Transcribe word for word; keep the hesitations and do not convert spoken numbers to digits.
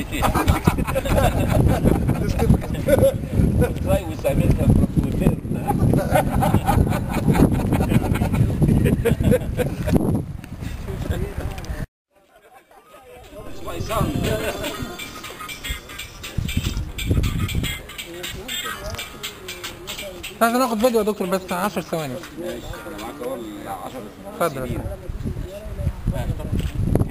Try with Samantha from Twitter. That's my son. عايز ناخد فيديو يا دكتور بس عشر ثواني. ماشي انا معاك اهو ال عشرة اتفضل.